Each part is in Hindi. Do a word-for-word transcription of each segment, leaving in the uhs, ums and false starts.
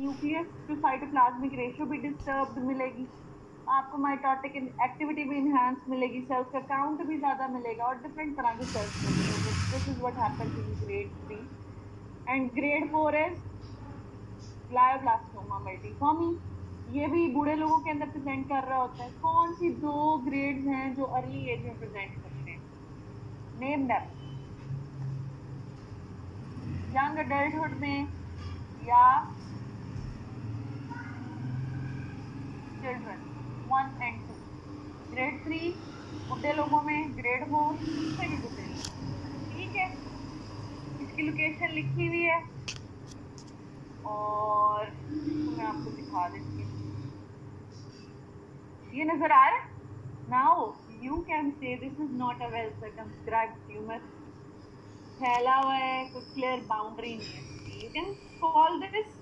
न्यूक्लियस टू साइटोप्लाज्मिक रेशियो भी डिस्टर्ब्ड मिलेगी, आपको माइटोटिक एक्टिविटी भी इनहांस मिलेगी, सेल्स का काउंट भी ज़्यादा मिलेगा और डिफरेंट तरह के सेल्स मिलेंगे. This is what happens in grade three. And grade four is glioblastoma multiforme. ये भी बूढ़े लोगों के अंदर प्रेजेंट कर रहा होता है. कौन सी दो ग्रेड्स हैं जो अर्ली एज में प्रेजेंट करते हैं? Name them. यंग अडल्टहुड में या children. One and two. Grade three बुढ़े लोगों में, ग्रेड फोर उससे भी बुढ़े लोग. ठीक है, इसकी लोकेशन लिखी हुई है और तो मैं आपको दिखा देती हूँ. ये नजर आ रहा है? Now you can say this is not a well circumscribed tumour. फैला हुआ है, कोई क्लियर बाउंड्री नहीं है. You can call this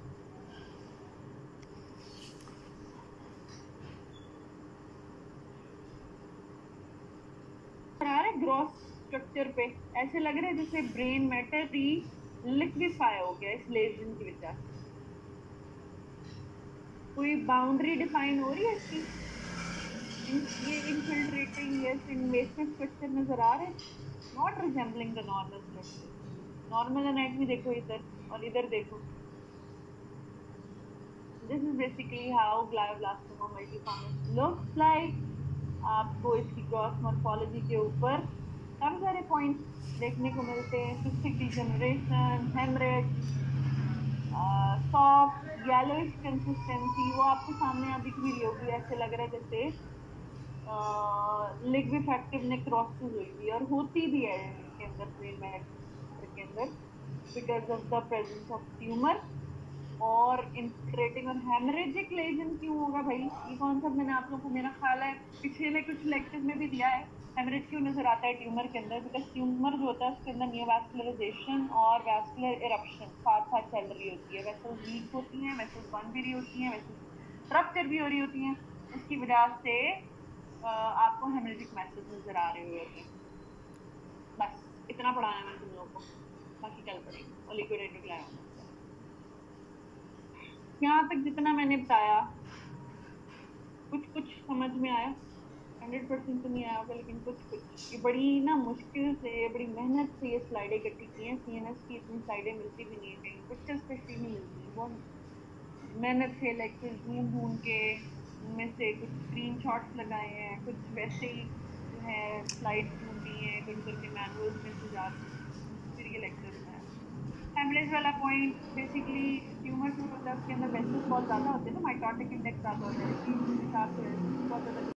gross structure पे ऐसे लग रहा है जैसे ब्रेन मैटर ही लिक्विफाई हो गया इस लेजन की वजह से. कोई बाउंड्री डिफाइन हो रही है इसकी? ये इनफिल्ट्रेटिंग यस इन्वेसिव स्ट्रक्चर नजर आ रहे हैं, not resembling the normal structure. Normal anatomy देखो इधर और इधर देखो. This is basically how glioblastoma multiformis looks like. आपको इसकी ग्रॉस मॉर्फोलॉजी के ऊपर काफी सारे पॉइंट्स देखने को मिलते हैं. Cystic degeneration, haemorrhage, soft yellowish consistency, वो आपको सामने यहाँ दिख भी रही होगी. ऐसे लग रहा है जैसे लिक्विफैक्टिव नेक्रोसिस हुई हुई, और होती भी है इनके अंदर ब्रेन मैटर के अंदर because of the presence of tumour और इन्फिल्ट्रेटिंग. और हेमरेजिक लेजन क्यों होगा भाई? ये कॉन्सेप्ट मैंने आप लोगों को मेरा ख्याल है पिछले कुछ लेक्चर में भी दिया है. हेमरेज क्यों नजर आता है ट्यूमर के अंदर? बिकॉज ट्यूमर जो होता है उसके अंदर नियोवैस्कुलराइजेशन और वैस्कुलर इरप्शन साथ साथ चल रही होती है. वेसल्स वीक होती हैं, वेसल्स बन भी रही होती हैं, वेसल्स रप्चर भी हो रही होती हैं. उसकी वजह से आपको हेमरेजिक मैसेज नजर आ रहे हुए होते हैं. बस इतना पढ़ाना मैंने तुम लोगों को, बाकी कल पढ़ेंगे. और लिक्विड एंडोग्लायोमा यहाँ तक जितना मैंने बताया कुछ कुछ समझ में आया. हंड्रेड परसेंट तो नहीं आया होगा लेकिन कुछ कुछ. ये बड़ी ना मुश्किल से, बड़ी मेहनत से ये स्लाइडें इकट्ठी की हैं. सी एन एस की इतनी स्लाइडें मिलती भी नहीं है कहीं, पिक्चर्स स्पेशली नहीं मिलती है. बहुत मेहनत से लेक्चर ढूंढ ढूंढ के उनमें से कुछ स्क्रीन शॉट्स लगाए हैं, कुछ वैसे ही जो है स्लाइड ढूंढी हैं, कुछ करके मैनुअल्स में से जाकर फिर ये लेक्चर बनाया. हेमरेज वाला पॉइंट बेसिकली ट्यूमर जो होता है उसके अंदर वेसल्स बहुत ज़्यादा होते हैं ना, माइटोटिक इंडेक्स ज़्यादा होता है, इस हिसाब से बहुत ज़्यादा